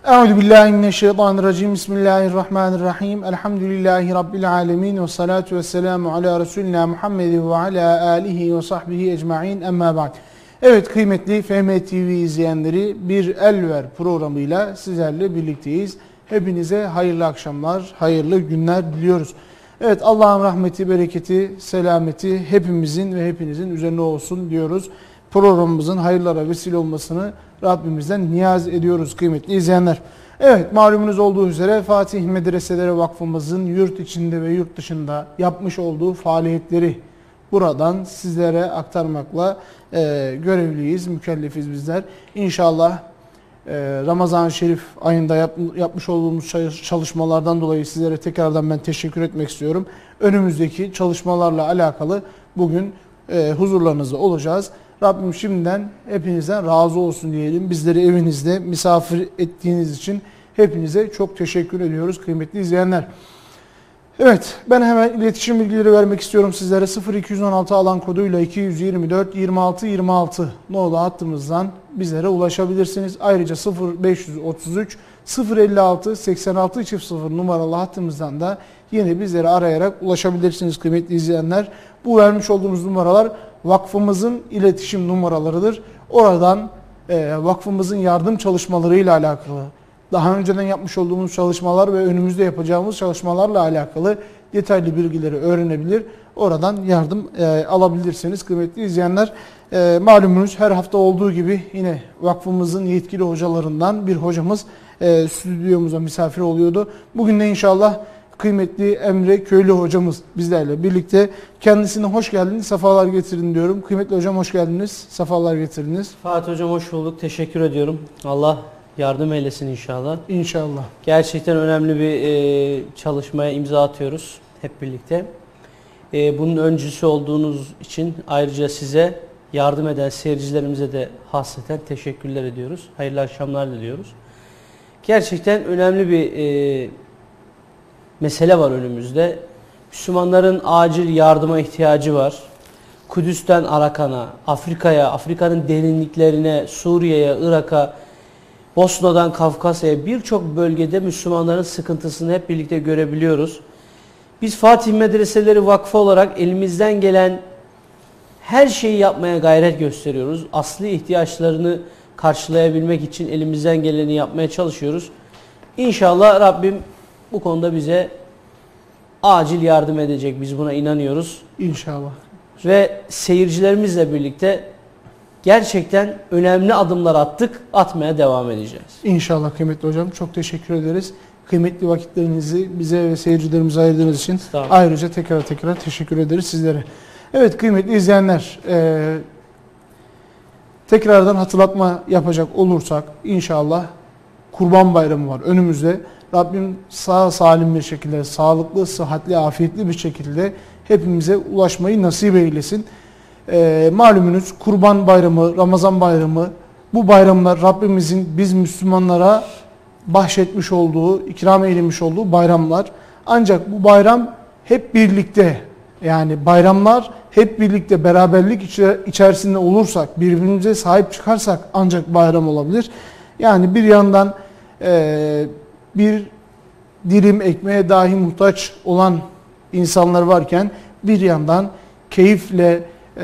Euzubillahimineşşeytanirracim. Bismillahirrahmanirrahim. Elhamdülillahi Rabbil alemin. Ve salatu ve selamu ala Resulina Muhammedin ve ala alihi ve sahbihi ecma'in. Emma ba'd. Evet kıymetli FM TV izleyenleri, Bir El Ver programıyla sizlerle birlikteyiz. Hepinize hayırlı akşamlar, hayırlı günler diliyoruz. Evet, Allah'ın rahmeti, bereketi, selameti hepimizin ve hepinizin üzerine olsun diyoruz. Programımızın hayırlara vesile olmasını Rabbimizden niyaz ediyoruz kıymetli izleyenler. Evet, malumunuz olduğu üzere Fatih Medreseleri Vakfımızın yurt içinde ve yurt dışında yapmış olduğu faaliyetleri buradan sizlere aktarmakla görevliyiz, mükellefiz bizler. İnşallah Ramazan-ı Şerif ayında yapmış olduğumuz çalışmalardan dolayı sizlere tekrardan ben teşekkür etmek istiyorum. Önümüzdeki çalışmalarla alakalı bugün huzurlarınızda olacağız. Rabbim şimdiden hepinizden razı olsun diyelim. Bizleri evinizde misafir ettiğiniz için hepinize çok teşekkür ediyoruz kıymetli izleyenler. Evet, ben hemen iletişim bilgileri vermek istiyorum sizlere. 0216 alan koduyla 224 26 26 nolu hattımızdan bizlere ulaşabilirsiniz. Ayrıca 0533 056 86 00 numaralı hattımızdan da yine bizleri arayarak ulaşabilirsiniz kıymetli izleyenler. Bu vermiş olduğumuz numaralar vakfımızın iletişim numaralarıdır. Oradan vakfımızın yardım çalışmalarıyla alakalı, daha önceden yapmış olduğumuz çalışmalar ve önümüzde yapacağımız çalışmalarla alakalı detaylı bilgileri öğrenebilir. Oradan yardım alabilirsiniz kıymetli izleyenler. Malumunuz her hafta olduğu gibi yine vakfımızın yetkili hocalarından bir hocamız stüdyomuza misafir oluyordu. Bugün de inşallah kıymetli Emre Köylü hocamız bizlerle birlikte. Kendisine hoş geldiniz, sefalar getirin diyorum. Kıymetli hocam hoş geldiniz, sefalar getirdiniz. Fatih hocam hoş bulduk, teşekkür ediyorum. Allah yardım eylesin inşallah. İnşallah. Gerçekten önemli bir çalışmaya imza atıyoruz hep birlikte. Bunun öncüsü olduğunuz için ayrıca size, yardım eden seyircilerimize de hasreten teşekkürler ediyoruz. Hayırlı akşamlar diliyoruz. Gerçekten önemli bir mesele var önümüzde. Müslümanların acil yardıma ihtiyacı var. Kudüs'ten Arakan'a, Afrika'ya, Afrika'nın derinliklerine, Suriye'ye, Irak'a, Bosna'dan Kafkasya'ya birçok bölgede Müslümanların sıkıntısını hep birlikte görebiliyoruz. Biz Fatih Medreseleri Vakfı olarak elimizden gelen her şeyi yapmaya gayret gösteriyoruz. Asli ihtiyaçlarını karşılayabilmek için elimizden geleni yapmaya çalışıyoruz. İnşallah Rabbim bu konuda bize acil yardım edecek. Biz buna inanıyoruz. İnşallah. Ve seyircilerimizle birlikte gerçekten önemli adımlar attık. Atmaya devam edeceğiz. İnşallah kıymetli hocam. Çok teşekkür ederiz. Kıymetli vakitlerinizi bize ve seyircilerimize ayırdığınız için ayrıca tekrar teşekkür ederiz sizlere. Evet kıymetli izleyenler, tekrardan hatırlatma yapacak olursak inşallah Kurban Bayramı var önümüzde. Rabbim sağ salim bir şekilde, sağlıklı, sıhhatli, afiyetli bir şekilde hepimize ulaşmayı nasip eylesin. Malumunuz Kurban Bayramı, Ramazan Bayramı, bu bayramlar Rabbimizin biz Müslümanlara bahşetmiş olduğu, ikram eylemiş olduğu bayramlar. Ancak bu bayram hep birlikte, yani bayramlar hep birlikte beraberlik içerisinde olursak, birbirimize sahip çıkarsak ancak bayram olabilir. Yani bir yandan bir dilim ekmeğe dahi muhtaç olan insanlar varken bir yandan keyifle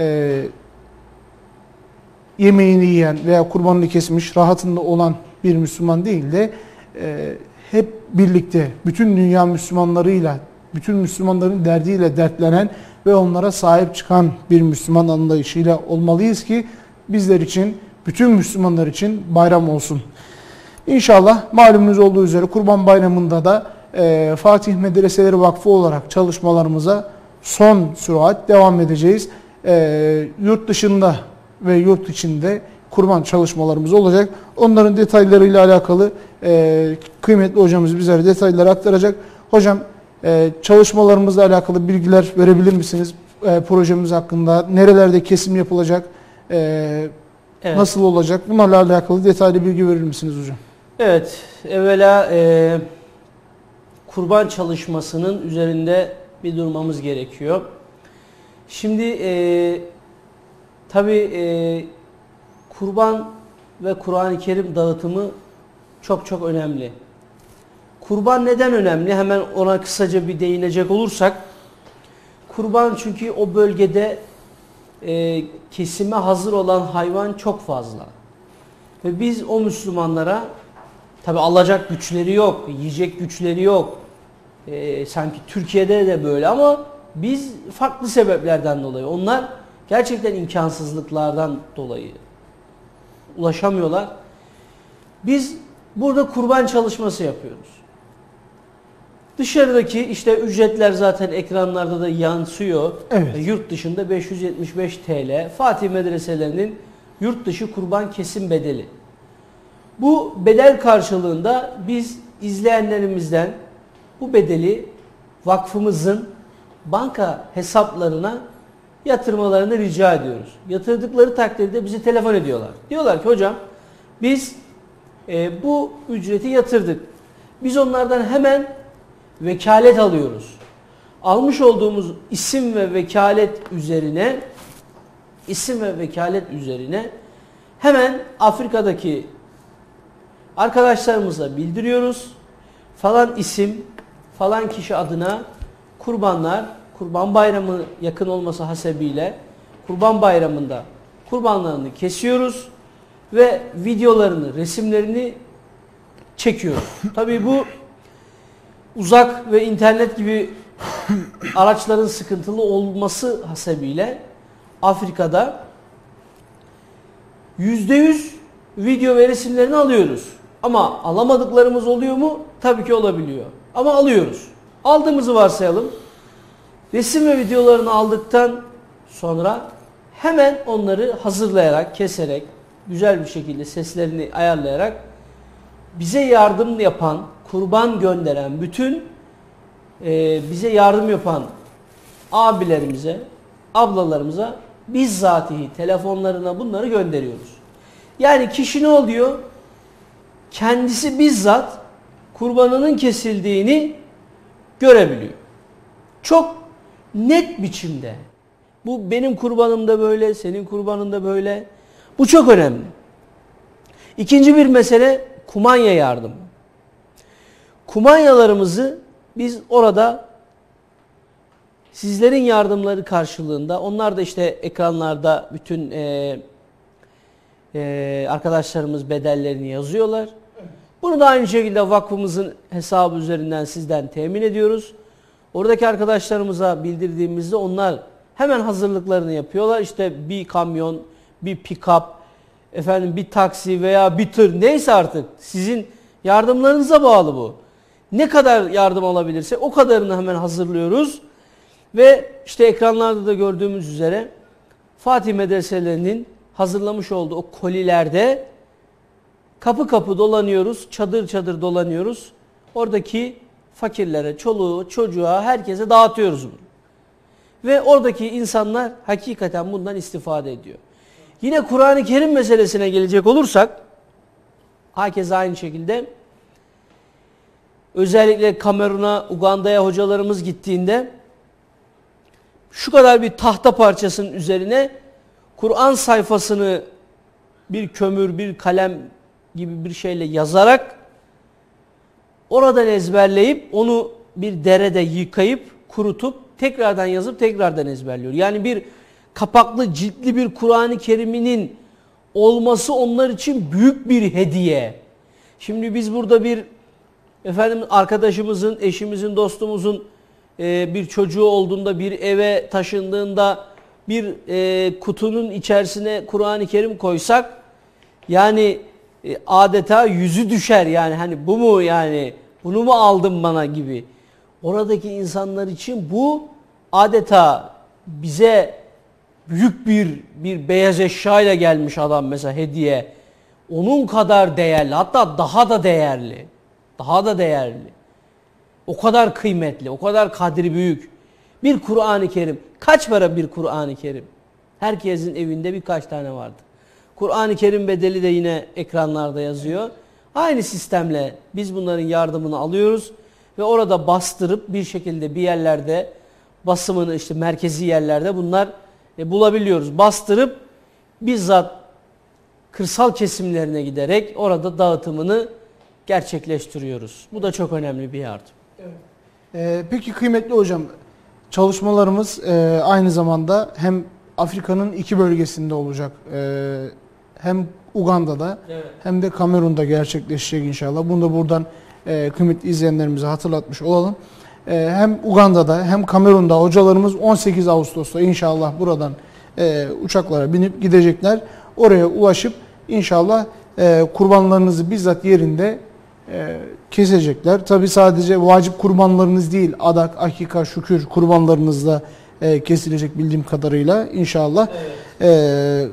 yemeğini yiyen veya kurbanını kesmiş rahatında olan bir Müslüman değil de hep birlikte bütün dünya Müslümanlarıyla, bütün Müslümanların derdiyle dertlenen ve onlara sahip çıkan bir Müslüman anlayışıyla olmalıyız ki bizler için, bütün Müslümanlar için bayram olsun. İnşallah malumunuz olduğu üzere Kurban Bayramı'nda da Fatih Medreseleri Vakfı olarak çalışmalarımıza son sürat devam edeceğiz. Yurt dışında ve yurt içinde kurban çalışmalarımız olacak. Onların detaylarıyla alakalı kıymetli hocamız bizlere detayları aktaracak. Hocam çalışmalarımızla alakalı bilgiler verebilir misiniz? Projemiz hakkında nerelerde kesim yapılacak? Evet. Nasıl olacak? Bunlarla alakalı detaylı bilgi verir misiniz hocam? Evet, evvela kurban çalışmasının üzerinde bir durmamız gerekiyor. Şimdi tabii kurban ve Kur'an-ı Kerim dağıtımı çok çok önemli. Kurban neden önemli? Hemen ona kısaca bir değinecek olursak, kurban çünkü o bölgede kesime hazır olan hayvan çok fazla. Ve biz o Müslümanlara, tabi alacak güçleri yok, yiyecek güçleri yok. Sanki Türkiye'de de böyle ama biz farklı sebeplerden dolayı, onlar gerçekten imkansızlıklardan dolayı ulaşamıyorlar. Biz burada kurban çalışması yapıyoruz. Dışarıdaki işte ücretler zaten ekranlarda da yansıyor. Evet. Yurt dışında 575 TL Fatih medreselerinin yurt dışı kurban kesim bedeli. Bu bedel karşılığında biz izleyenlerimizden bu bedeli vakfımızın banka hesaplarına yatırmalarını rica ediyoruz. Yatırdıkları takdirde bize telefon ediyorlar. Diyorlar ki hocam biz bu ücreti yatırdık. Biz onlardan hemen vekalet alıyoruz. Almış olduğumuz isim ve vekalet üzerine hemen Afrika'daki arkadaşlarımıza bildiriyoruz. Falan isim, falan kişi adına kurbanlar, Kurban Bayramı yakın olması hasebiyle Kurban Bayramı'nda kurbanlarını kesiyoruz ve videolarını, resimlerini çekiyoruz. Tabii bu uzak ve internet gibi araçların sıkıntılı olması hasebiyle Afrika'da %100 video ve resimlerini alıyoruz. Ama alamadıklarımız oluyor mu? Tabii ki olabiliyor. Ama alıyoruz. Aldığımızı varsayalım. Resim ve videolarını aldıktan sonra hemen onları hazırlayarak, keserek, güzel bir şekilde seslerini ayarlayarak bize yardım yapan, kurban gönderen bütün bize yardım yapan abilerimize, ablalarımıza bizzatihi telefonlarına bunları gönderiyoruz. Yani kişi ne oluyor? Kendisi bizzat kurbanının kesildiğini görebiliyor. Çok net biçimde. Bu benim kurbanım da böyle, senin kurbanın da böyle. Bu çok önemli. İkinci bir mesele kumanya yardımı. Kumanyalarımızı biz orada sizlerin yardımları karşılığında, onlar da işte ekranlarda bütün arkadaşlarımız bedellerini yazıyorlar. Bunu da aynı şekilde vakfımızın hesabı üzerinden sizden temin ediyoruz. Oradaki arkadaşlarımıza bildirdiğimizde onlar hemen hazırlıklarını yapıyorlar. İşte bir kamyon, bir pick-up, bir taksi veya bir tır neyse artık sizin yardımlarınıza bağlı bu. Ne kadar yardım alabilirse o kadarını hemen hazırlıyoruz. Ve işte ekranlarda da gördüğümüz üzere Fatih medreselerinin hazırlamış olduğu o kolilerde kapı kapı dolanıyoruz, çadır çadır dolanıyoruz. Oradaki fakirlere, çoluğu, çocuğa, herkese dağıtıyoruz bunu. Ve oradaki insanlar hakikaten bundan istifade ediyor. Yine Kur'an-ı Kerim meselesine gelecek olursak, herkese aynı şekilde özellikle Kamerun'a, Uganda'ya hocalarımız gittiğinde şu kadar bir tahta parçasının üzerine Kur'an sayfasını bir kömür, bir kalem gibi bir şeyle yazarak oradan ezberleyip onu bir derede yıkayıp kurutup tekrardan yazıp tekrardan ezberliyor. Yani bir kapaklı ciltli bir Kur'an-ı Kerim'inin olması onlar için büyük bir hediye. Şimdi biz burada bir arkadaşımızın, eşimizin, dostumuzun bir çocuğu olduğunda, bir eve taşındığında bir kutunun içerisine Kur'an-ı Kerim koysak yani adeta yüzü düşer, yani hani bu mu, yani bunu mu aldın bana gibi. Oradaki insanlar için bu adeta bize büyük bir beyaz eşyayla gelmiş adam mesela hediye. Onun kadar değerli, hatta daha da değerli. Daha da değerli. O kadar kıymetli, o kadar kadri büyük. Bir Kur'an-ı Kerim. Kaç para bir Kur'an-ı Kerim? Herkesin evinde birkaç tane vardı. Kur'an-ı Kerim bedeli de yine ekranlarda yazıyor. Aynı sistemle biz bunların yardımını alıyoruz ve orada bastırıp bir şekilde bir yerlerde basımını, işte merkezi yerlerde bunlar bulabiliyoruz. Bastırıp bizzat kırsal kesimlerine giderek orada dağıtımını gerçekleştiriyoruz. Bu da çok önemli bir yardım. Peki kıymetli hocam, çalışmalarımız aynı zamanda hem Afrika'nın iki bölgesinde olacak. Hem Uganda'da hem de Kamerun'da gerçekleşecek inşallah. Bunu da buradan kıymetli izleyenlerimize hatırlatmış olalım. Hem Uganda'da hem Kamerun'da hocalarımız 18 Ağustos'ta inşallah buradan uçaklara binip gidecekler. Oraya ulaşıp inşallah kurbanlarınızı bizzat yerinde kesecekler. Tabi sadece vacip kurbanlarınız değil, adak, akika, şükür kurbanlarınız da kesilecek bildiğim kadarıyla inşallah. Evet.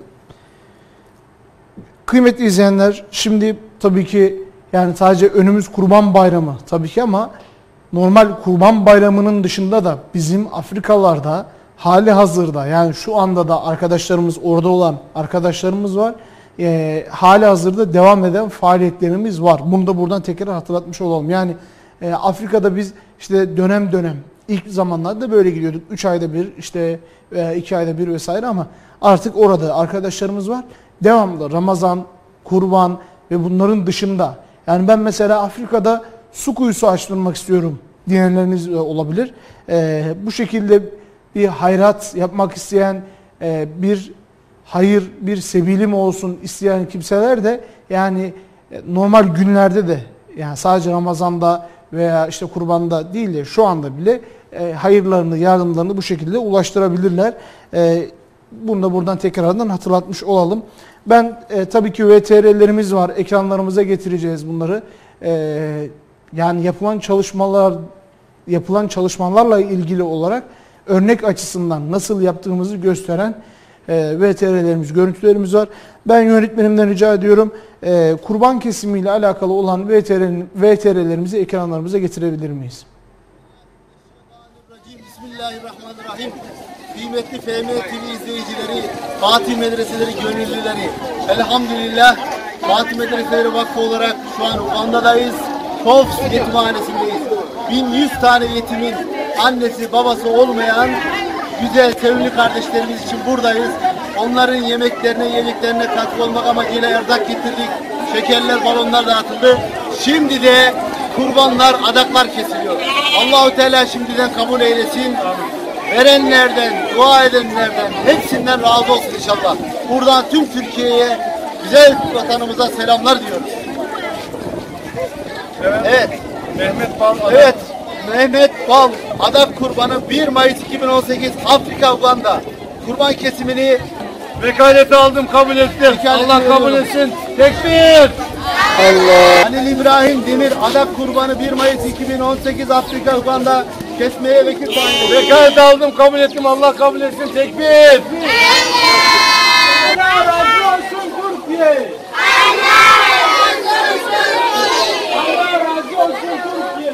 Kıymetli izleyenler, şimdi tabii ki yani sadece önümüz Kurban Bayramı tabii ki ama normal Kurban Bayramı'nın dışında da bizim Afrikalarda hali hazırda yani şu anda da arkadaşlarımız, orada olan arkadaşlarımız var. Hali hazırda devam eden faaliyetlerimiz var. Bunu da buradan tekrar hatırlatmış olalım. Yani Afrika'da biz işte dönem dönem ilk zamanlarda böyle gidiyorduk. 3 ayda bir, işte 2 ayda bir vesaire ama artık orada arkadaşlarımız var. Devamlı Ramazan, Kurban ve bunların dışında. Yani ben mesela Afrika'da su kuyusu açtırmak istiyorum diyenleriniz olabilir. Bu şekilde bir hayrat yapmak isteyen bir hayır, bir sebilim olsun isteyen kimseler de yani normal günlerde de yani sadece Ramazan'da veya işte Kurban'da değil de şu anda bile hayırlarını, yardımlarını bu şekilde ulaştırabilirler. Bunu da buradan tekrardan hatırlatmış olalım. Ben tabii ki VTR'lerimiz var. Ekranlarımıza getireceğiz bunları. Yani yapılan çalışmalarla ilgili olarak örnek açısından nasıl yaptığımızı gösteren VTR'lerimiz, görüntülerimiz var. Ben yönetmenimden rica ediyorum kurban kesimiyle alakalı olan VTR'lerimizi ekranlarımıza getirebilir miyiz? Bismillahirrahmanirrahim. Kıymetli FM TV izleyicileri, Fatih Medreseleri gönüllüleri, elhamdülillah Fatih Medreseleri Vakfı olarak şu an Uganda'dayız. Fofs yetimhanesindeyiz. 1100 tane yetimin annesi babası olmayan güzel sevimli kardeşlerimiz için buradayız. Onların yemeklerine katkı olmak amacıyla erzak getirdik. Şekerler, balonlar dağıtıldı. Şimdi de kurbanlar, adaklar kesiliyor. Allahu Teala şimdiden kabul eylesin. Verenlerden, dua edenlerden hepsinden razı olsun inşallah. Buradan tüm Türkiye'ye, güzel vatanımıza selamlar diyoruz. Evet. Mehmet Bal. Evet. Mehmet Bal adak kurbanı 1 Mayıs 2018 Afrika Uganda. Kurban kesimini Vekaleti aldım, kabul ettim. Allah kabul etsin. Tekbir. Allah. Halil İbrahim Demir adak kurbanı 1 Mayıs 2018 Afrika Uganda kesmeye vekil tayin edildi. Vekaleti aldım, kabul ettim. Allah kabul etsin. Tekbir. Allah razı olsun Türkiye. Allah razı olsun Türkiye.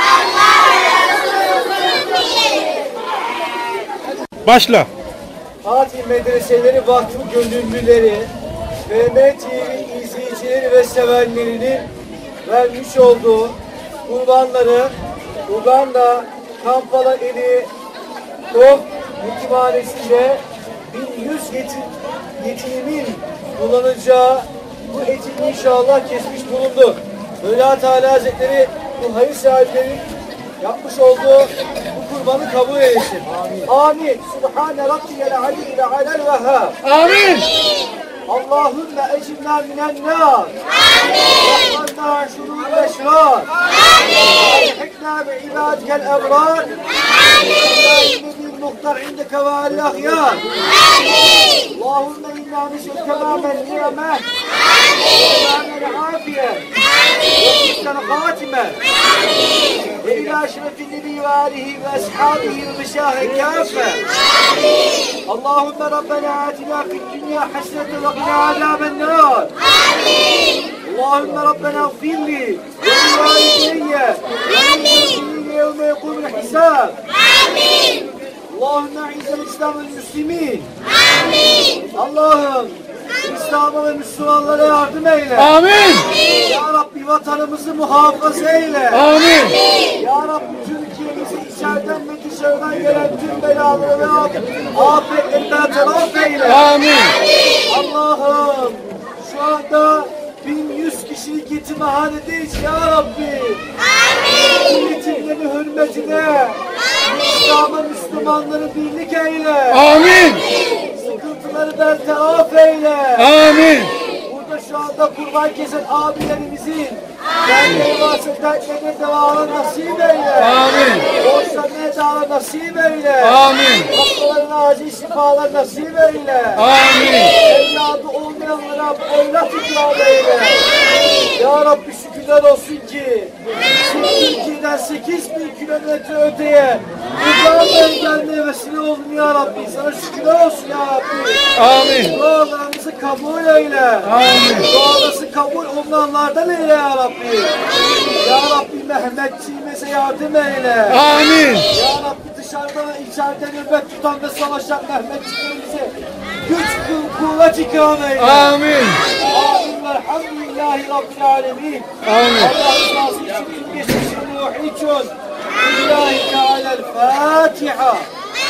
Başla. Fatih Medreseleri Vakfı gönüllüleri, FM TV izleyicileri ve sevenlerinin vermiş olduğu kurbanları Uganda, Kampala ili Kof Yetimhanesi'nde 1100 yetimin kullanacağı bu eti inşallah kesmiş bulunduk. Mevla Teala Hazretleri bu hayır sahiplerinin yapmış olduğu bu kurbanı kabul eylesin. Amin. Subhane Rabbiyel Aliyyil Alel Vehhab. Amin. Allahümme ecimna minennâr. Amin. Rahmanna şurûl eşrâr. Amin. Elhikna bi'ibâdikel ebrâr. Amin. المختار عندك والأخيار اللهم إنا نسأل تمام النعمة تمام العافية وحسن الخاتمة وإلى أشرف النبي وآله وأصحابه ومشايخه كافة اللهم ربنا آتنا في الدنيا حسنة وقنا عذاب النار اللهم ربنا اغفر لي ولوالدي وللمسلمين يوم يقوم الحساب Allahümme izzel İslam ve Müslümin. Amin. Allah'ım İslam'a ve Müslümanlara yardım eyle. Amin. Ya Rabbi vatanımızı muhafaza eyle. Amin. Ya Rabbi Türkiye'mizi içeriden ve dışarıdan gelen tüm belaları ve afetlerinden telafi eyle. Amin. Allah'ım şu anda 1100 kişi kişilik yetimhanedeyiz ya Rabbi. Amin. Yetimlerin hürmetine İslam'a Müslümanları birlik eyle. Amin. Sıkıntıları bertaraf eyle. Amin. Burada şu anda kurban kesen abilerimizin dertleri varsa dertlerine devamını nasip eyle. Amin. Borçlarına devamını nasip eyle. Amin. Hastaların acil şifalar nasip eyle. Amin. Evladı olmayanlara evlat ikram eyle. Ya Rabbi şükürler olsun ki Türkiye'den 8.000 kilometre öteye Uzağından gelmeye vesile oldun ya Rabbi. Sana şükürler olsun ya Rabbi. Amin. Dualarımızı kabul eyle. Amin. Dualarımızı kabul olanlardan eyle ya Rabbi. Ya Rabbi Mehmetçiğimize yardım eyle. Amin. Ya Rabbi dışarıda ve içeride nöbet tutan ve savaşan Mehmetçiğimize güç kuvvet ikram eyle. Amin. Amin. Velhamdülillahi Rabbil alemin. Amin. Allah razı olsun. Geçmişin ruhu için. Lillahi Teala'l Fatiha.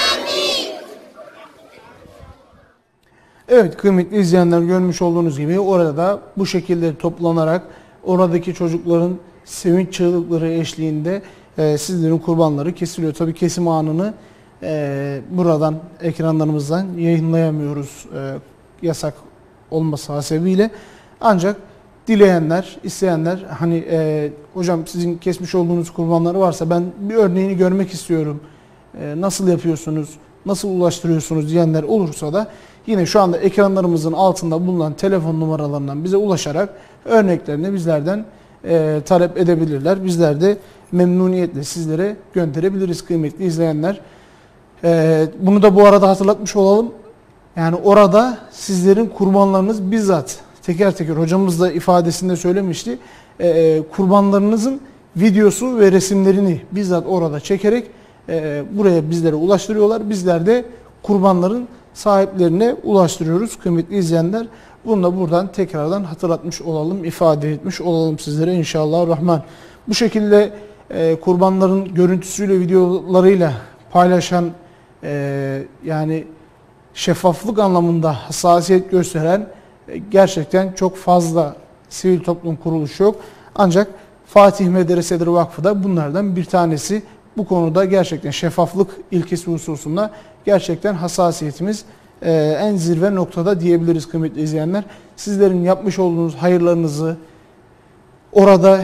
Evet kıymetli izleyenler, görmüş olduğunuz gibi orada bu şekilde toplanarak oradaki çocukların sevinç çığlıkları eşliğinde sizlerin kurbanları kesiliyor. Tabi kesim anını buradan ekranlarımızdan yayınlayamıyoruz yasak olması hasebiyle. Ancak dileyenler, isteyenler hani hocam sizin kesmiş olduğunuz kurbanları varsa ben bir örneğini görmek istiyorum. Nasıl yapıyorsunuz, nasıl ulaştırıyorsunuz diyenler olursa da yine şu anda ekranlarımızın altında bulunan telefon numaralarından bize ulaşarak örneklerini bizlerden talep edebilirler. Bizler de memnuniyetle sizlere gönderebiliriz kıymetli izleyenler. Bunu da bu arada hatırlatmış olalım. Yani orada sizlerin kurbanlarınız bizzat teker teker, hocamız da ifadesinde söylemişti. Kurbanlarınızın videosu ve resimlerini bizzat orada çekerek buraya bizlere ulaştırıyorlar. Bizler de kurbanların sahiplerine ulaştırıyoruz kıymetli izleyenler. Bunu da buradan tekrardan hatırlatmış olalım, ifade etmiş olalım sizlere inşallah rahman. Bu şekilde kurbanların görüntüsüyle, videolarıyla paylaşan yani şeffaflık anlamında hassasiyet gösteren gerçekten çok fazla sivil toplum kuruluşu yok. Ancak Fatih Medreseleri Vakfı da bunlardan bir tanesi. Bu konuda gerçekten şeffaflık ilkesi hususunda gerçekten hassasiyetimiz en zirve noktada diyebiliriz kıymetli izleyenler. Sizlerin yapmış olduğunuz hayırlarınızı orada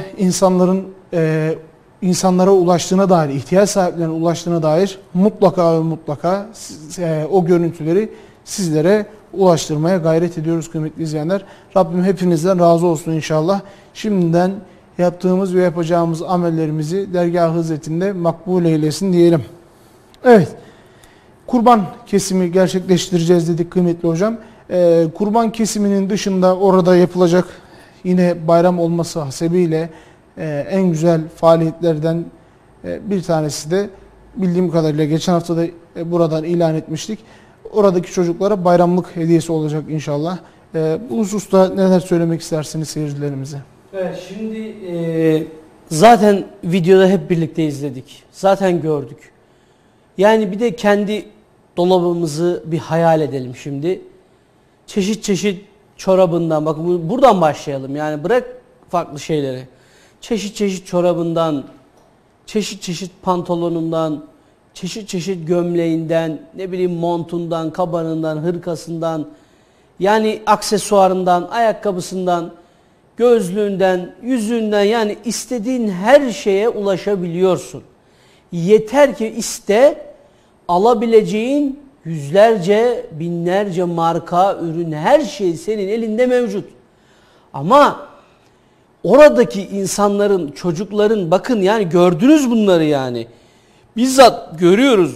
insanlara ulaştığına dair, ihtiyaç sahiplerine ulaştığına dair mutlaka ve mutlaka o görüntüleri sizlere ulaştırmaya gayret ediyoruz kıymetli izleyenler. Rabbim hepinizden razı olsun inşallah. Şimdiden yaptığımız ve yapacağımız amellerimizi dergâh-ı hizmetinde makbul eylesin diyelim. Evet, kurban kesimi gerçekleştireceğiz dedik kıymetli hocam. Kurban kesiminin dışında orada yapılacak yine bayram olması hasebiyle en güzel faaliyetlerden bir tanesi de bildiğim kadarıyla geçen hafta da buradan ilan etmiştik. Oradaki çocuklara bayramlık hediyesi olacak inşallah. Bu hususta neler söylemek istersiniz seyircilerimize? Evet, şimdi zaten videoda hep birlikte izledik. Zaten gördük. Yani bir de kendi dolabımızı bir hayal edelim şimdi. Çeşit çeşit çorabından, bakın buradan başlayalım. Yani bırak farklı şeyleri. Çeşit çeşit çorabından, çeşit çeşit pantolonundan, çeşit çeşit gömleğinden, ne bileyim montundan, kabanından, hırkasından, yani aksesuarından, ayakkabısından, gözlüğünden, yüzüğünden, yani istediğin her şeye ulaşabiliyorsun. Yeter ki iste, alabileceğin yüzlerce, binlerce marka, ürün, her şey senin elinde mevcut. Ama oradaki insanların, çocukların, bakın yani gördünüz bunları yani. Bizzat görüyoruz.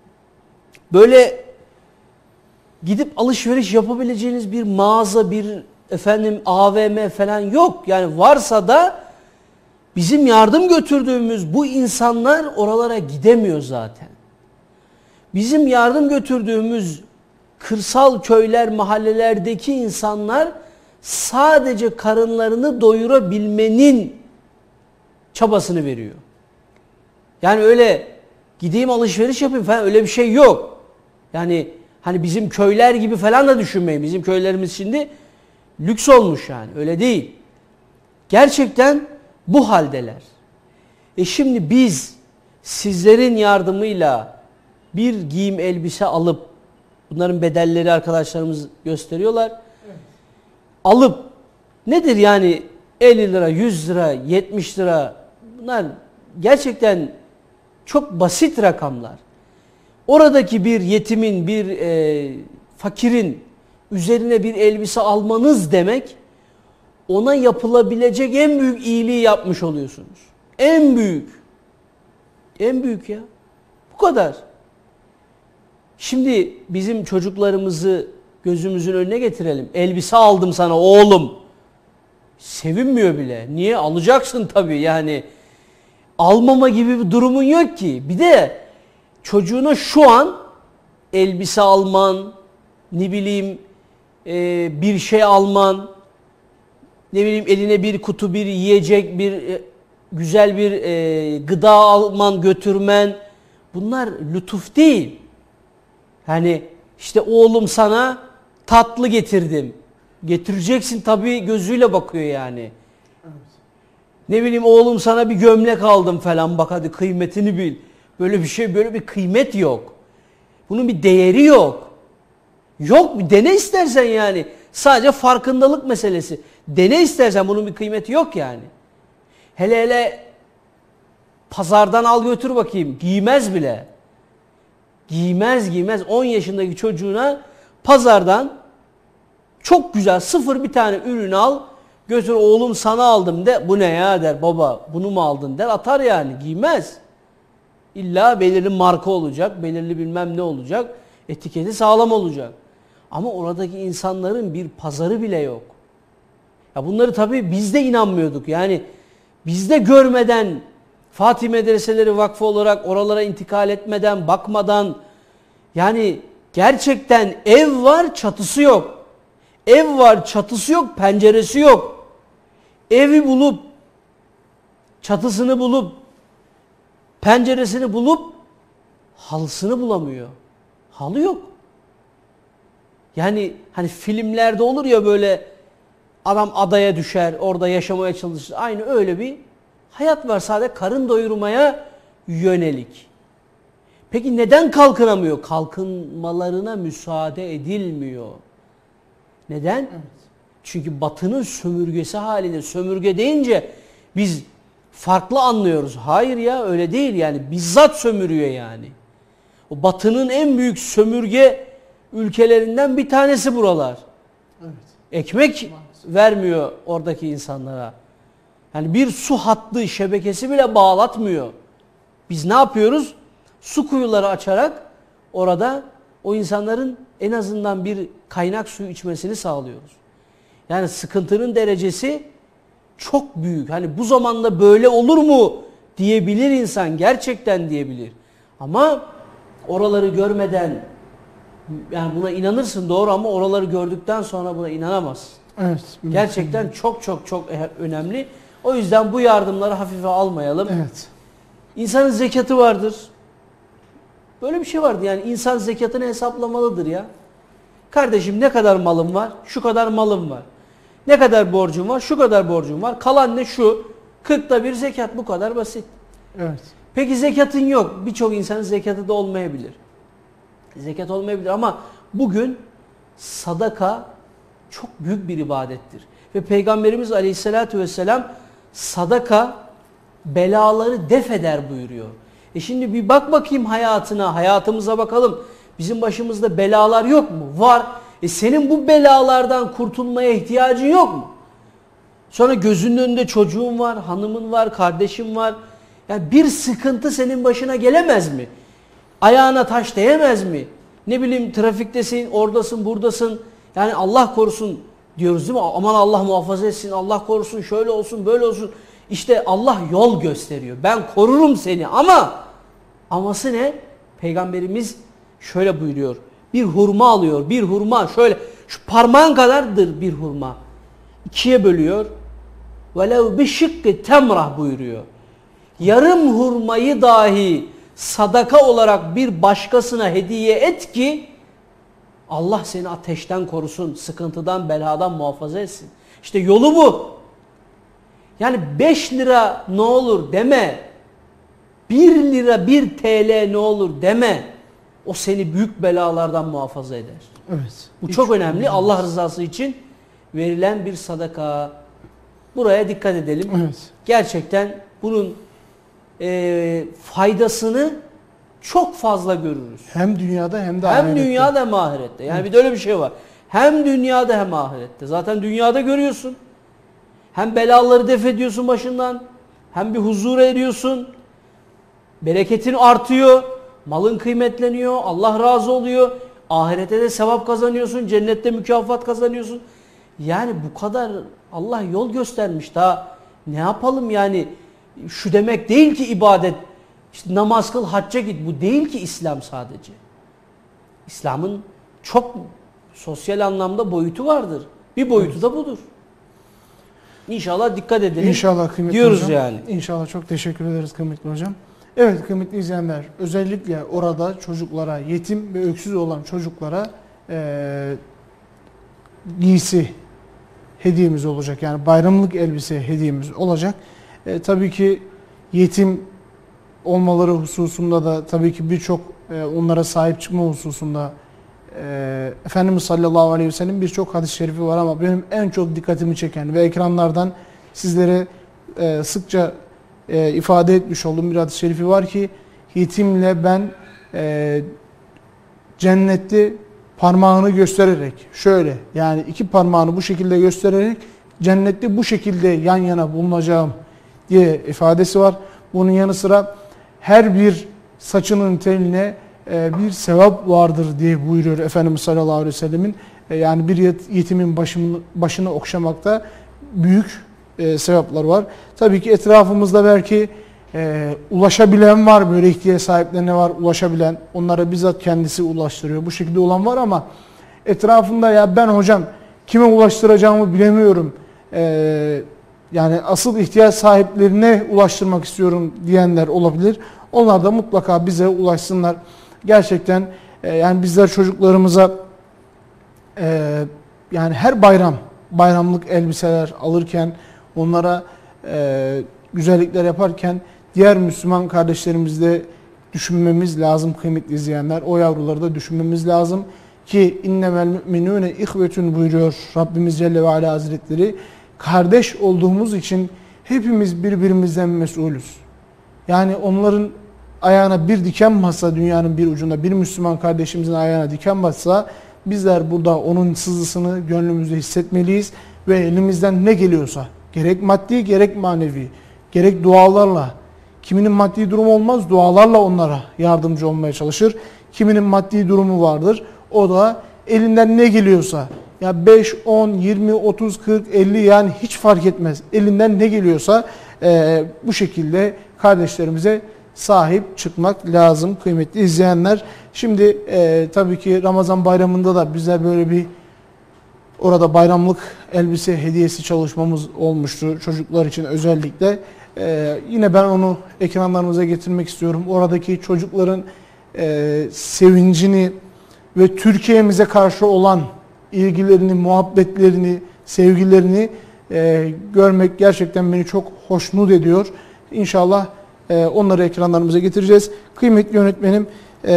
Böyle gidip alışveriş yapabileceğiniz bir mağaza, bir AVM falan yok. Yani varsa da bizim yardım götürdüğümüz bu insanlar oralara gidemiyor zaten. Bizim yardım götürdüğümüz kırsal köyler, mahallelerdeki insanlar sadece karınlarını doyurabilmenin çabasını veriyor. Yani öyle gideyim alışveriş yapayım falan öyle bir şey yok. Yani hani bizim köyler gibi falan da düşünmeyin. Bizim köylerimiz şimdi lüks olmuş yani, öyle değil. Gerçekten bu haldeler. Şimdi biz sizlerin yardımıyla bir giyim elbise alıp, bunların bedelleri arkadaşlarımız gösteriyorlar. Evet. Alıp nedir yani 50 lira, 100 lira, 70 lira, bunlar gerçekten çok basit rakamlar. Oradaki bir yetimin, bir fakirin üzerine bir elbise almanız demek, ona yapılabilecek en büyük iyiliği yapmış oluyorsunuz. En büyük. En büyük ya. Bu kadar. Şimdi bizim çocuklarımızı gözümüzün önüne getirelim. Elbise aldım sana oğlum. Sevinmiyor bile. Niye? Alacaksın tabii yani. Almama gibi bir durumun yok ki. Bir de çocuğuna şu an elbise alman, ne bileyim bir şey alman, ne bileyim eline bir kutu bir yiyecek, bir güzel bir gıda alman, götürmen, bunlar lütuf değil. Hani işte oğlum sana tatlı getirdim. Getireceksin tabii, gözüyle bakıyor yani. Evet. Ne bileyim oğlum sana bir gömlek aldım falan, bak hadi kıymetini bil. Böyle bir şey, böyle bir kıymet yok. Bunun bir değeri yok. Yok, bir dene istersen yani. Sadece farkındalık meselesi. Dene istersen, bunun bir kıymeti yok yani. Hele hele pazardan al götür bakayım. Giymez bile. Giymez. 10 yaşındaki çocuğuna pazardan çok güzel sıfır bir tane ürün al. Götür oğlum sana aldım de. Bu ne ya der, baba bunu mu aldın der, atar yani, giymez. İlla belirli marka olacak, belirli bilmem ne olacak, etiketi sağlam olacak. Ama oradaki insanların bir pazarı bile yok. Ya bunları tabii biz de inanmıyorduk. Yani biz de görmeden, Fatih Medreseleri Vakfı olarak oralara intikal etmeden, bakmadan, yani gerçekten ev var, çatısı yok. Ev var, çatısı yok, penceresi yok. Evi bulup, çatısını bulup, penceresini bulup, halısını bulamıyor. Halı yok. Yani hani filmlerde olur ya, böyle adam adaya düşer, orada yaşamaya çalışır. Aynı öyle bir hayat var, sadece karın doyurmaya yönelik. Peki neden kalkınamıyor? Kalkınmalarına müsaade edilmiyor. Neden? Evet. Çünkü Batı'nın sömürgesi halinde. Sömürge deyince biz farklı anlıyoruz. Hayır ya, öyle değil yani. Bizzat sömürüyor yani. O Batı'nın en büyük sömürge ülkelerinden bir tanesi buralar. Evet. Ekmek vermiyor oradaki insanlara. Yani bir su hattı, şebekesi bile bağlatmıyor. Biz ne yapıyoruz? Su kuyuları açarak orada o insanların en azından bir kaynak suyu içmesini sağlıyoruz. Yani sıkıntının derecesi çok büyük. Hani bu zamanda böyle olur mu diyebilir insan, gerçekten diyebilir. Ama oraları görmeden, yani buna inanırsın doğru, ama oraları gördükten sonra buna inanamazsın. Evet. Gerçekten çok önemli. O yüzden bu yardımları hafife almayalım. Evet. İnsanın zekatı vardır. Böyle bir şey vardı yani, insan zekatını hesaplamalıdır ya. Kardeşim ne kadar malım var? Şu kadar malım var. Ne kadar borcum var? Şu kadar borcum var. Kalan ne? Şu. 40'ta bir zekat, bu kadar basit. Evet. Peki zekatın yok. Birçok insanın zekatı da olmayabilir. Zekat olmayabilir ama bugün sadaka çok büyük bir ibadettir. Ve Peygamberimiz Aleyhisselatü Vesselam sadaka belaları def eder buyuruyor. Şimdi bir bak bakayım hayatına, hayatımıza bakalım. Bizim başımızda belalar yok mu? Var. Senin bu belalardan kurtulmaya ihtiyacın yok mu? Sonra gözünün önünde çocuğun var, hanımın var, kardeşin var. Yani bir sıkıntı senin başına gelemez mi? Ayağına taş değemez mi? Ne bileyim, trafiktesin, oradasın, buradasın. Yani Allah korusun diyoruz değil mi? Aman Allah muhafaza etsin, Allah korusun, şöyle olsun, böyle olsun. İşte Allah yol gösteriyor. Ben korurum seni ama aması ne? Peygamberimiz şöyle buyuruyor. Bir hurma alıyor. Bir hurma şöyle, şu parmağın kadardır bir hurma. İkiye bölüyor. Velev bişikki temrah buyuruyor. Yarım hurmayı dahi sadaka olarak bir başkasına hediye et ki Allah seni ateşten korusun, sıkıntıdan, beladan muhafaza etsin. İşte yolu bu. Yani 5 lira ne olur deme. 1 lira 1 TL ne olur deme. O seni büyük belalardan muhafaza eder. Evet. Bu çok önemli. Allah rızası için verilen bir sadaka. Buraya dikkat edelim. Evet. Gerçekten bunun faydasını çok fazla görürüz. Hem dünyada hem de Hem ahirette. dünyada hem ahirette. Yani bir de öyle bir şey var. Hem dünyada hem ahirette. Zaten dünyada görüyorsun. Hem belaları def ediyorsun başından. Hem bir huzur eriyorsun. Bereketin artıyor. Malın kıymetleniyor. Allah razı oluyor. Ahirete de sevap kazanıyorsun. Cennette mükafat kazanıyorsun. Yani bu kadar Allah yol göstermiş. Daha ne yapalım yani? Şu demek değil ki ibadet. İşte namaz kıl, hacca git. Bu değil ki İslam sadece. İslam'ın çok sosyal anlamda boyutu vardır. Bir boyutu da budur. İnşallah dikkat edelim. İnşallah kıymetli diyoruz hocam. yani. İnşallah çok teşekkür ederiz kıymetli hocam. Evet kıymetli izleyenler, özellikle orada çocuklara, yetim ve öksüz olan çocuklara giysi hediyemiz olacak. Yani bayramlık elbise hediyemiz olacak. Tabii ki yetim olmaları hususunda da tabii ki birçok onlara sahip çıkma hususunda Efendimiz sallallahu aleyhi ve sellem birçok hadis-i şerifi var ama benim en çok dikkatimi çeken ve ekranlardan sizlere sıkça ifade etmiş olduğum bir hadis-i şerifi var ki yetimle ben cennette parmağını göstererek şöyle yani iki parmağını bu şekilde göstererek cennette bu şekilde yan yana bulunacağım diye ifadesi var. Bunun yanı sıra her bir saçının teline bir sevap vardır diye buyuruyor Efendimiz sallallahu aleyhi ve sellemin. Yani bir yetimin başını okşamakta büyük sevaplar var. Tabii ki etrafımızda belki ulaşabilen var, böyle ihtiyaç sahiplerine var ulaşabilen. Onlara bizzat kendisi ulaştırıyor. Bu şekilde olan var ama etrafında ya ben hocam kime ulaştıracağımı bilemiyorum. Yani asıl ihtiyaç sahiplerine ulaştırmak istiyorum diyenler olabilir. Onlar da mutlaka bize ulaşsınlar. Gerçekten yani bizler çocuklarımıza yani her bayramlık elbiseler alırken onlara güzellikler yaparken diğer Müslüman kardeşlerimizi de düşünmemiz lazım kıymetli izleyenler. O yavruları da düşünmemiz lazım ki innemel müminune ihvetun buyuruyor Rabbimiz Celle ve Ala Hazretleri. Kardeş olduğumuz için hepimiz birbirimizden mesulüz. Yani onların ayağına bir diken bassa dünyanın bir ucunda bir Müslüman kardeşimizin ayağına diken bassa bizler burada onun sızısını gönlümüzde hissetmeliyiz ve elimizden ne geliyorsa gerek maddi gerek manevi gerek dualarla kiminin maddi durumu olmaz dualarla onlara yardımcı olmaya çalışır. Kiminin maddi durumu vardır o da elinden ne geliyorsa ya 5, 10, 20, 30, 40, 50 yani hiç fark etmez. Elinden ne geliyorsa bu şekilde kardeşlerimize sahip çıkmak lazım kıymetli izleyenler. Şimdi tabii ki Ramazan bayramında da bize böyle bir orada bayramlık elbise hediyesi çalışmamız olmuştu çocuklar için özellikle. Yine ben onu ekranlarımıza getirmek istiyorum. Oradaki çocukların sevincini ve Türkiye'mize karşı olan ilgilerini, muhabbetlerini, sevgilerini görmek gerçekten beni çok hoşnut ediyor. İnşallah onları ekranlarımıza getireceğiz. Kıymetli yönetmenim,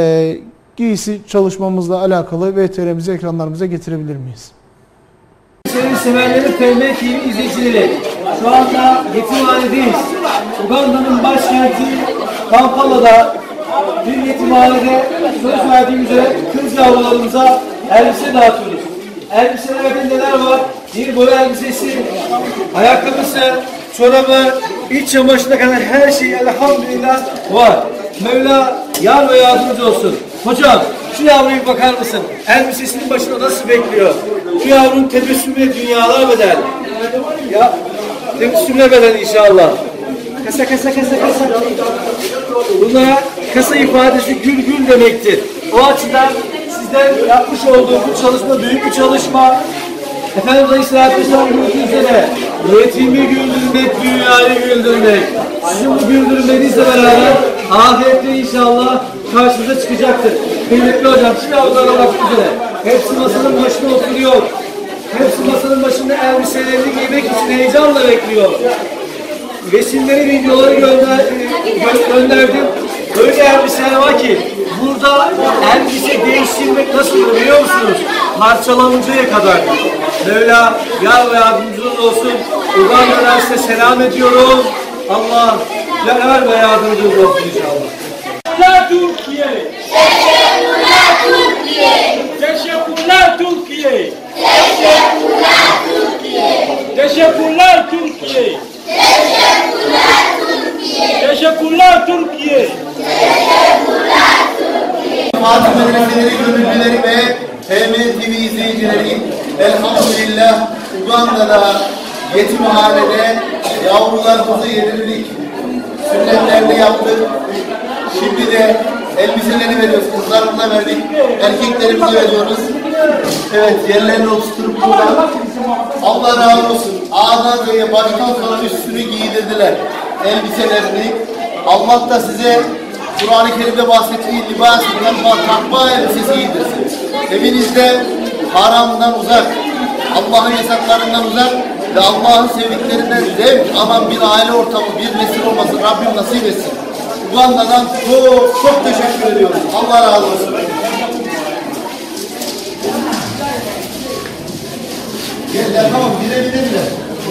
giysi çalışmamızla alakalı VTR'mizi ekranlarımıza getirebilir miyiz? Senin severleri FM TV izleyicileri. Şu anda yetimhanedeyiz. Uganda'nın başkenti Kampala'da bir yetimhanede söz verdiğim üzere kız yavrularımıza elbise dağıtıyoruz. Elbiselerde neler var? Bir boy elbisesi, ayakkabısı, çorabı, iç çamaşırına kadar her şey elhamdülillah var. Mevla yar ve yardımcı olsun. Hocam şu yavruya bakar mısın? Elbisesinin başında nasıl bekliyor? Şu yavrunun tebessümüne dünyalar bedel. Ya tebessümüne bedel inşallah. Kasa. Bunlara kasa ifadesi gül gül demektir. O açıdan sizden yapmış olduğu bu çalışma büyük bir çalışma. Efendimiz Aleyhisselatü Vesselam'ın üzere yetimi güldürmek, dünyayı güldürmek. Sizin bu güldürmenizle beraber ahirette inşallah karşınıza çıkacaktır. Kıymetli hocam, şimdi avlulara bakmak üzere. Hepsi masanın başında oturuyor. Hepsi masanın başında elbiselerini giymek için heyecanla bekliyor. resimleri, videoları gönderdim. Öyle elbiseler var ki burada elbise değiştirmek nasıl biliyor musunuz? Parçalanıncaya kadar. Mevla yar ve yardımcınız olsun. Uganda'dan size selam ediyorum. Allah yar ve yardımcınız olsun inşallah. Türkiye! Teşekkürler Türkiye! Teşekkürler Türkiye! Teşekkürler Türkiye! Fatih Medreseleri gönüllüleri ve FM TV izleyicileri, elhamdülillah Uganda'da yetimhanede yavrularımızı yedirdik. Sünnetlerini yaptık. Şimdi de elbiselerini veriyoruz. Kızlarımıza verdik. Erkeklerimize veriyoruz. Evet, yerlerini oturtup burada. Allah razı olsun. A'dan Z'ye baştan sona üstünü giydirdiler. Elbiselerini. Allah da size Kur'an-ı Kerim'de bahsettiği libas-ı takva elbisesi giydirsin. Evinizde haramdan uzak, Allah'ın yasaklarından uzak ve Allah'ın sevdiklerinden zevk alan bir aile ortamı, bir nesil olmasın Rabbim nasip etsin. Uganda'dan çok teşekkür ediyorum. Allah razı olsun. Gel tamam, gidebilirler.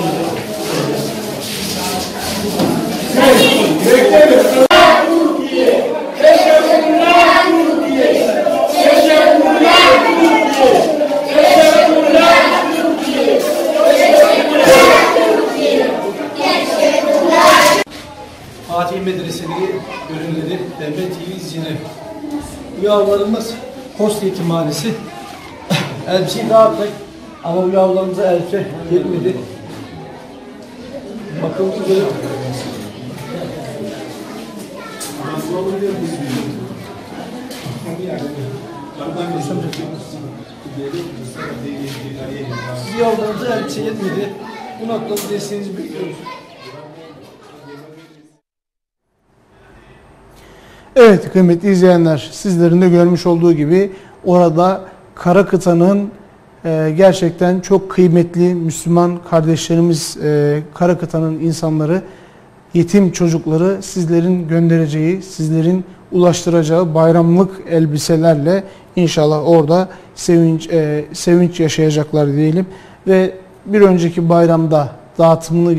Fatih Medreseleri gönüllüleri, FM TV izleyicileri. Bu yavrularımız Post Yetimhanesi. Elbiseyi dağıttık ama bu yavrularımıza elbise yetmedi. Bakın böyle. Siz yavrularımıza elbise yetmedi. Bu noktada desteğinizi bekliyoruz. Evet kıymetli izleyenler, sizlerin de görmüş olduğu gibi orada kara kıtanın gerçekten çok kıymetli Müslüman kardeşlerimiz, kara kıtanın insanları, yetim çocukları sizlerin göndereceği, sizlerin ulaştıracağı bayramlık elbiselerle inşallah orada sevinç yaşayacaklar diyelim. Ve bir önceki bayramda dağıtımını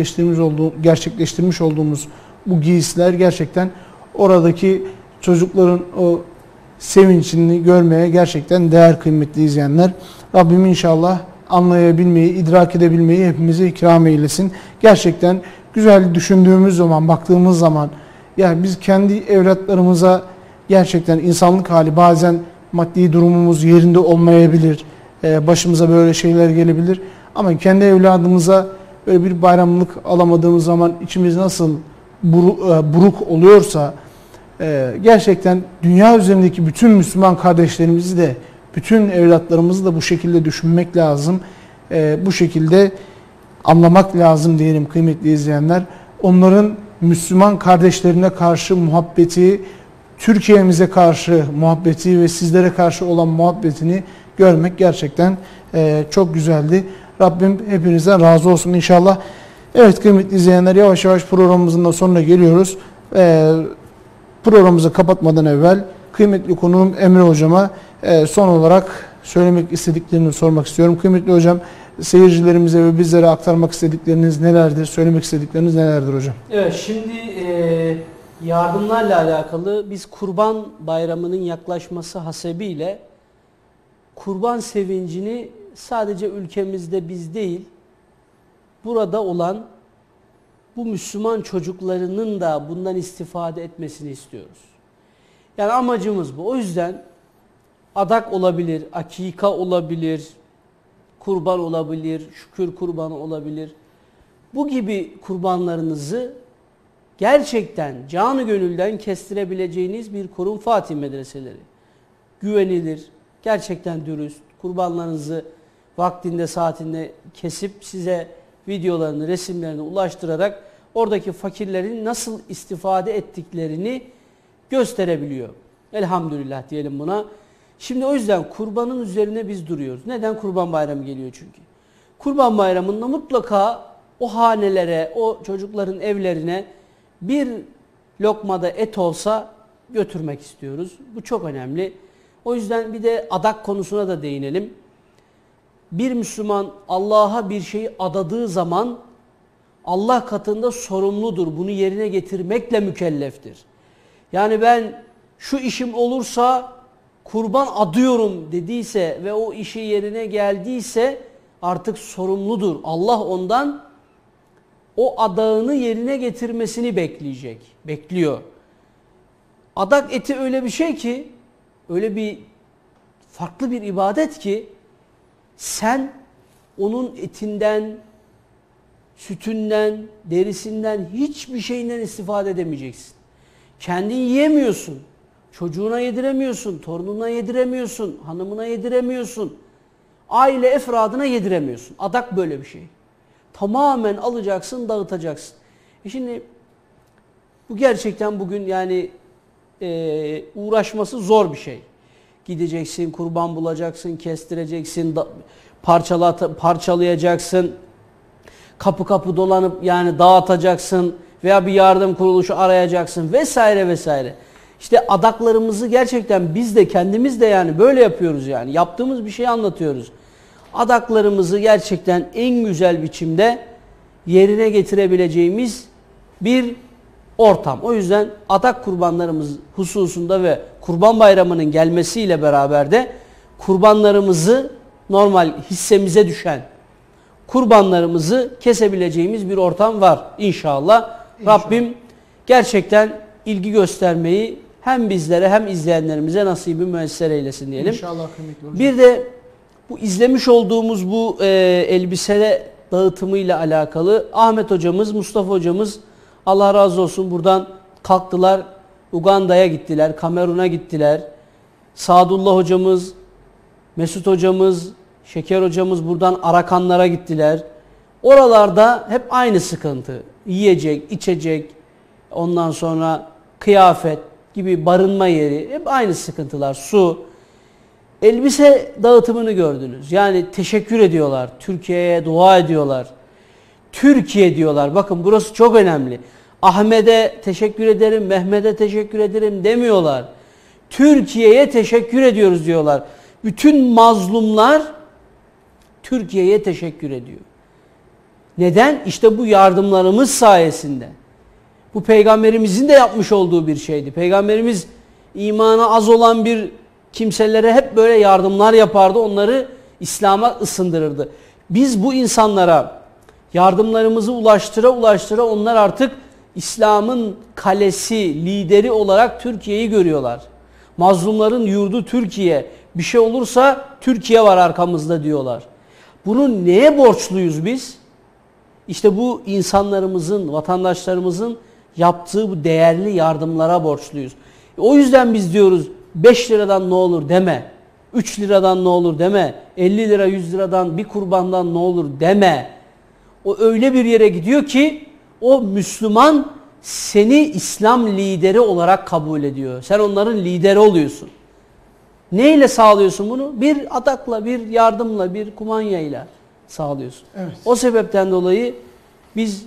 gerçekleştirmiş olduğumuz bu giysiler gerçekten oradaki çocukların o sevinçini görmeye gerçekten değer kıymetli izleyenler. Rabbim inşallah anlayabilmeyi, idrak edebilmeyi hepimize ikram eylesin. Gerçekten güzel düşündüğümüz zaman, baktığımız zaman yani biz kendi evlatlarımıza gerçekten insanlık hali bazen maddi durumumuz yerinde olmayabilir. Başımıza böyle şeyler gelebilir. Ama kendi evladımıza böyle bir bayramlık alamadığımız zaman içimiz nasıl buruk oluyorsa gerçekten dünya üzerindeki bütün Müslüman kardeşlerimizi de, bütün evlatlarımızı da bu şekilde düşünmek lazım. Bu şekilde anlamak lazım diyelim kıymetli izleyenler. Onların Müslüman kardeşlerine karşı muhabbeti, Türkiye'mize karşı muhabbeti ve sizlere karşı olan muhabbetini görmek gerçekten çok güzeldi. Rabbim hepinizden razı olsun inşallah. Evet kıymetli izleyenler, yavaş yavaş programımızın da sonuna geliyoruz. Programımızı kapatmadan evvel kıymetli konuğum Emre Hocam'a son olarak söylemek istediklerini sormak istiyorum. Kıymetli hocam, seyircilerimize ve bizlere aktarmak istedikleriniz nelerdir? Söylemek istedikleriniz nelerdir hocam? Evet, şimdi yardımlarla alakalı biz Kurban Bayramı'nın yaklaşması hasebiyle kurban sevincini sadece ülkemizde biz değil, burada olan bu Müslüman çocuklarının da bundan istifade etmesini istiyoruz. Yani amacımız bu. O yüzden adak olabilir, akika olabilir, kurban olabilir, şükür kurbanı olabilir. Bu gibi kurbanlarınızı gerçekten canı gönülden kestirebileceğiniz bir kurum Fatih Medreseleri. Güvenilir, gerçekten dürüst, kurbanlarınızı vaktinde saatinde kesip size videolarını, resimlerini ulaştırarak oradaki fakirlerin nasıl istifade ettiklerini gösterebiliyor. Elhamdülillah diyelim buna. Şimdi o yüzden kurbanın üzerine biz duruyoruz. Neden? Kurban Bayramı geliyor çünkü. Kurban Bayramı'nda mutlaka o hanelere, o çocukların evlerine bir lokmada et olsa götürmek istiyoruz. Bu çok önemli. O yüzden bir de adak konusuna da değinelim. Bir Müslüman Allah'a bir şeyi adadığı zaman Allah katında sorumludur. Bunu yerine getirmekle mükelleftir. Yani ben şu işim olursa kurban adıyorum dediyse ve o işi yerine geldiyse artık sorumludur. Allah ondan o adağını yerine getirmesini bekliyor. Adak eti öyle bir şey ki, öyle bir farklı bir ibadet ki sen onun etinden, sütünden, derisinden, hiçbir şeyinden istifade edemeyeceksin. Kendin yiyemiyorsun. Çocuğuna yediremiyorsun, torununa yediremiyorsun, hanımına yediremiyorsun. Aile efradına yediremiyorsun. Adak böyle bir şey. Tamamen alacaksın, dağıtacaksın. Şimdi bu gerçekten bugün yani uğraşması zor bir şey. Gideceksin, kurban bulacaksın, kestireceksin, parçalayacaksın. Kapı kapı dolanıp yani dağıtacaksın veya bir yardım kuruluşu arayacaksın vesaire vesaire. İşte adaklarımızı gerçekten biz de kendimiz de yani böyle yapıyoruz yani. Yaptığımız bir şeyi anlatıyoruz. Adaklarımızı gerçekten en güzel biçimde yerine getirebileceğimiz bir ortam. O yüzden adak kurbanlarımız hususunda ve Kurban Bayramı'nın gelmesiyle beraber de kurbanlarımızı normal hissemize düşen kurbanlarımızı kesebileceğimiz bir ortam var inşallah. Rabbim gerçekten ilgi göstermeyi hem bizlere hem izleyenlerimize nasibi müessere eylesin diyelim. İnşallah kıymetli hocam. Bir de bu izlemiş olduğumuz bu elbise dağıtımıyla alakalı Ahmet hocamız, Mustafa hocamız Allah razı olsun buradan kalktılar. Uganda'ya gittiler, Kamerun'a gittiler. Sadullah hocamız, Mesut hocamız, Şeker hocamız buradan Arakanlara gittiler. Oralarda hep aynı sıkıntı. Yiyecek, içecek, ondan sonra kıyafet gibi barınma yeri hep aynı sıkıntılar. Su, elbise dağıtımını gördünüz. Yani teşekkür ediyorlar. Türkiye'ye dua ediyorlar. Türkiye diyorlar. Bakın burası çok önemli. Ahmet'e teşekkür ederim, Mehmet'e teşekkür ederim demiyorlar. Türkiye'ye teşekkür ediyoruz diyorlar. Bütün mazlumlar Türkiye'ye teşekkür ediyor. Neden? İşte bu yardımlarımız sayesinde. Bu peygamberimizin de yapmış olduğu bir şeydi. Peygamberimiz imanı az olan bir kimselere hep böyle yardımlar yapardı. Onları İslam'a ısındırırdı. Biz bu insanlara yardımlarımızı ulaştıra onlar artık İslam'ın kalesi, lideri olarak Türkiye'yi görüyorlar. Mazlumların yurdu Türkiye. Bir şey olursa Türkiye var arkamızda diyorlar. Bunu neye borçluyuz biz? İşte bu insanlarımızın, vatandaşlarımızın yaptığı bu değerli yardımlara borçluyuz. O yüzden biz diyoruz 5 liradan ne olur deme, 3 liradan ne olur deme, 50 lira 100 liradan bir kurbandan ne olur deme. O öyle bir yere gidiyor ki o Müslüman seni İslam lideri olarak kabul ediyor. Sen onların lideri oluyorsun. Neyle sağlıyorsun bunu? Bir adakla, bir yardımla, bir kumanyayla sağlıyorsun. Evet. O sebepten dolayı biz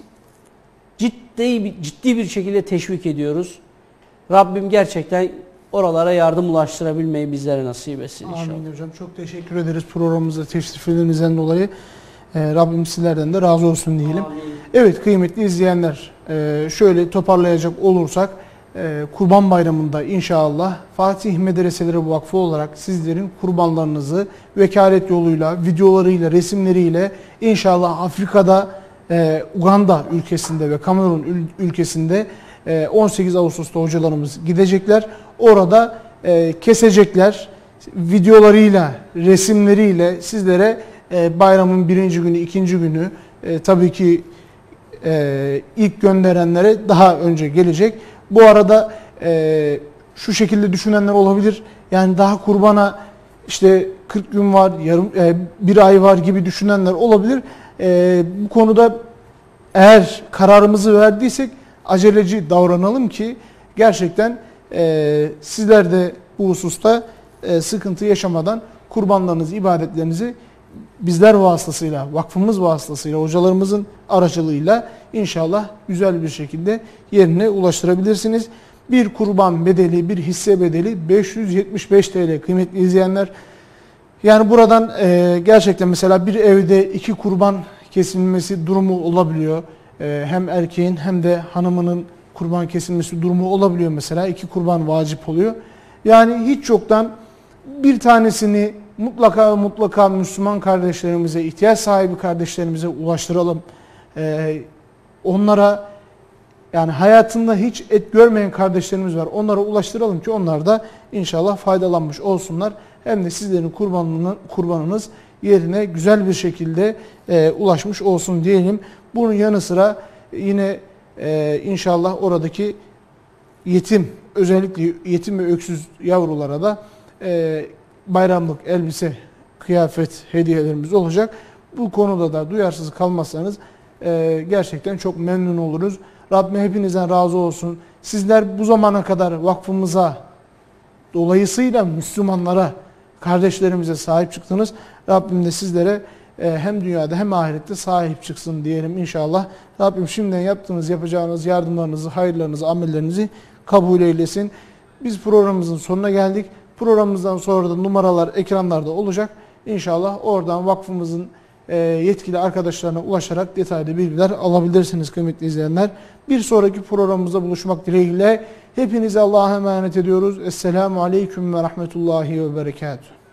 ciddi bir şekilde teşvik ediyoruz. Rabbim gerçekten oralara yardım ulaştırabilmeyi bizlere nasip etsin inşallah. Amin hocam. Çok teşekkür ederiz programımıza teşriflerinizden dolayı. Rabbim sizlerden de razı olsun diyelim. Amin. Evet kıymetli izleyenler, şöyle toparlayacak olursak Kurban Bayramı'nda inşallah Fatih Medreseleri Vakfı olarak sizlerin kurbanlarınızı vekalet yoluyla, videolarıyla, resimleriyle inşallah Afrika'da, Uganda ülkesinde ve Kamerun ülkesinde 18 Ağustos'ta hocalarımız gidecekler. Orada kesecekler. Videolarıyla, resimleriyle sizlere bayramın birinci günü, ikinci günü tabii ki ilk gönderenlere daha önce gelecek. Bu arada şu şekilde düşünenler olabilir. Yani daha kurbana işte 40 gün var, bir ay var gibi düşünenler olabilir. Bu konuda eğer kararımızı verdiysek aceleci davranalım ki gerçekten sizler de bu hususta sıkıntı yaşamadan kurbanlarınızı, ibadetlerinizi bizler vasıtasıyla, vakfımız vasıtasıyla, hocalarımızın aracılığıyla inşallah güzel bir şekilde yerine ulaştırabilirsiniz. Bir kurban bedeli, bir hisse bedeli 575 TL kıymetli izleyenler. Yani buradan gerçekten mesela bir evde 2 kurban kesilmesi durumu olabiliyor. Hem erkeğin hem de hanımının kurban kesilmesi durumu olabiliyor mesela. 2 kurban vacip oluyor. Yani hiç yoktan bir tanesini mutlaka Müslüman kardeşlerimize, ihtiyaç sahibi kardeşlerimize ulaştıralım. Onlara, yani hayatında hiç et görmeyen kardeşlerimiz var. Onlara ulaştıralım ki onlar da inşallah faydalanmış olsunlar. Hem de sizlerin kurbanınız yerine güzel bir şekilde ulaşmış olsun diyelim. Bunun yanı sıra yine inşallah oradaki yetim, özellikle yetim ve öksüz yavrulara da bayramlık elbise, kıyafet hediyelerimiz olacak. Bu konuda da duyarsız kalmazsanız gerçekten çok memnun oluruz. Rabbim hepinizden razı olsun. Sizler bu zamana kadar vakfımıza, dolayısıyla Müslümanlara, kardeşlerimize sahip çıktınız. Rabbim de sizlere hem dünyada hem ahirette sahip çıksın diyelim inşallah. Rabbim şimdiden yapacağınız yardımlarınızı, hayırlarınızı, amellerinizi kabul eylesin. Biz programımızın sonuna geldik. Programımızdan sonra da numaralar ekranlarda olacak. İnşallah oradan vakfımızın yetkili arkadaşlarına ulaşarak detaylı bilgiler alabilirsiniz kıymetli izleyenler. Bir sonraki programımızda buluşmak dileğiyle hepinize Allah'a emanet ediyoruz. Esselamu Aleyküm ve Rahmetullahi ve Berekatuhu.